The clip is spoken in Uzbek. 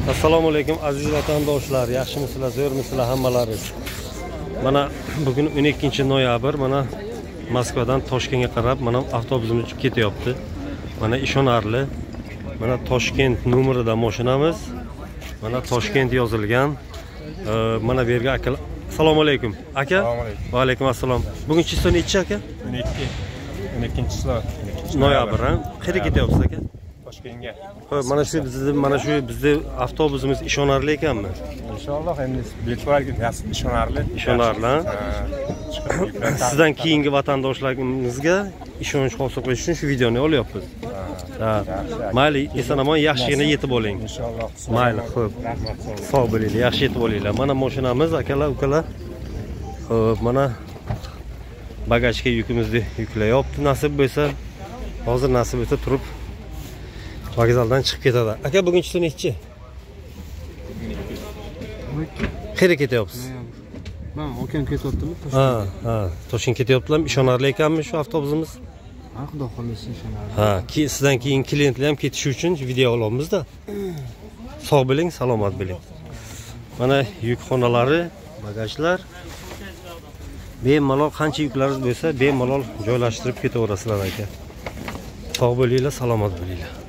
Assalomu alaykum aziz vatandoshlar, yaxshimisizlar, zo'rmisizlar hammalaringiz. Mana bugun 12-noyabr, mana Moskvadan Toshkentga qarab mana avtobusimiz ketyapti. Mana ishonarli. Mana Toshkent nomerida mashinamiz. Mana Toshkent yozilgan. Mana bu yerga aka. Assalomu alaykum. Aka? Assalomu alaykum. Va alaykum assalom. Bugun chisi nechi aka? 12 noyabr, ha? Qayerga ketyapsiz aka? Toshkentga. Xo'p, mana shu bizning avtobusimiz ishonarli ekanmi? Inshaalloh endi biletlarga ishonarli. Ishonarli, ha? Sizdan keyingi vatandoshlarimizga ishonch hosil qilish uchun shu videoni olyapmiz. Ha. Mayli, eson-omon yaxshigina yetib oling. Inshaalloh. Mayli, xo'p. Sog' bo'linglar, yaxshi yetib olinglar. Mana mashinamiz, akalar, ukalar. Xo'p, mana bagajga yukimizni yuklayapti. Nasib bo'lsa, hozir nasib etsa turib vokzaldan chiqib ketadi. Aka, bugun chisi nechi? Qayerga ketyapsiz? Ben okyan ketyaptimi? Ha, Toshkent ketyaptilar. Ishonarli ekanmi shu avtobusimiz? Ha, xudo xohlasa ishonarli. Ha, sizdan keyin klientlar ham ketishi uchun video olamizda. Sog' bo'ling, salomat bo'ling. Mana yukxonalari, bagajlar. Bemalol qancha yuklaringiz bo'lsa, bemalol joylashtirib ketaverasizlar aka. Sog' bo'linglar, salomat bo'linglar.